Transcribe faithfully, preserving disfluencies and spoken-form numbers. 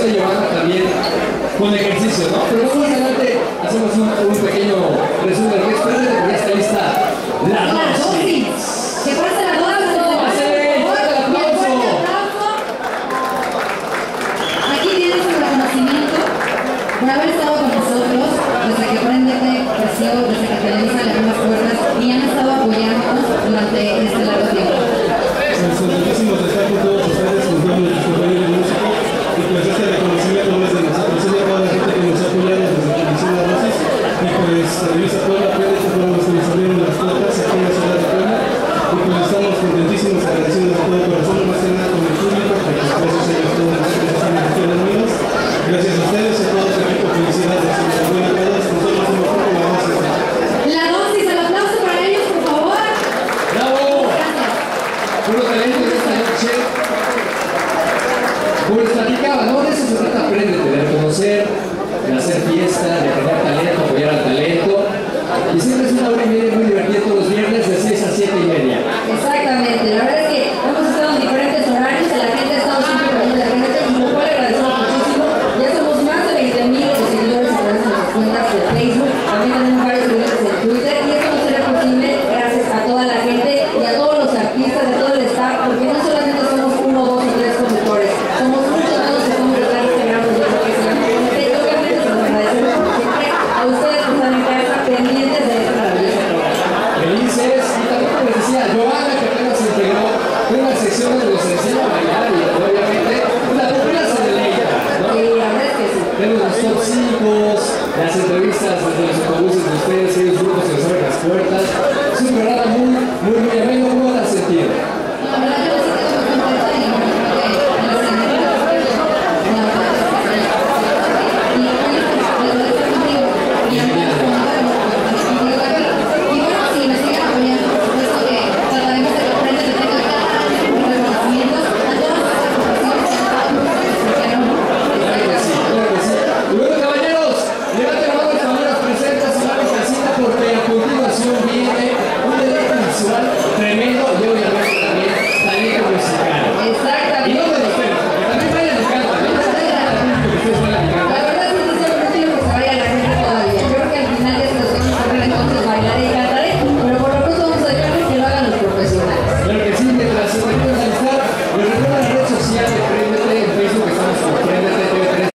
de Giovanna también con ejercicio, ¿no? Pero más adelante hacemos un, un pequeño resumen de lo que es, pero ya está lista la dosis. ¡Que pase la dosis! Aquí tienes un reconocimiento por haber estado con nosotros desde que Prendete creció, desde que Televisa le abrió las puertas y han estado apoyándonos durante este largo tiempo. Pues contentísimos de estar con todos ustedes, con todos nuestros compañeros de música, y pues este reconocimiento no es de nosotros, es de toda la gente que nos ha apoyado desde que inició la dosis, y pues Televisa Puebla, Prendete fueron los que nos abrieron las puertas aquí en la ciudad de Puebla, y pues estamos contentísimos, agradecidos de todo corazón, más que nada con el público, porque gracias a ellos todos los que están aquí en los míos, gracias a ustedes y a todo el equipo, felicidades, enhorabuena a todos, nosotros somos poco la dosis. La dosis, el aplauso para ellos, por favor. ¡Bravo! Puro talento de esta noche. Como les platicaba, ¿no? De eso se trata Prendete, de reconocer, de hacer fiesta, de tener talento, apoyar al talento. Y siempre es una hora y media muy divertida todos los viernes de seis a siete y media. Exactamente, la verdad es que hemos estado en diferentes horarios, la gente ha estado siempre pendiente de la gente y lo cual agradecemos muchísimo. Ya somos más de veinte mil seguidores a través de nuestras cuentas de Facebook, también tenemos varios seguidores de Twitter y esto no sería posible gracias a toda la gente y a todos los artistas, a todo el staff, porque no solamente somos uno, dos o tres conductores, somos muchos todos que estamos detrás de este gran proyecto que es el Prendete y obviamente se los agradecemos como siempre a ustedes que están en casa pendientes de esta maravillosa programa. Felices, y también como les decía, Giovanna que apenas se integró, tiene una sección donde los enseña a bailar y obviamente la popular se deleita, ¿no? Sí, la verdad es que sí. Tenemos los top cinco, las entrevistas desde los autobuses de ustedes, ellos grupos que les abren las puertas. Es un programa muy, muy, muy ameno, muy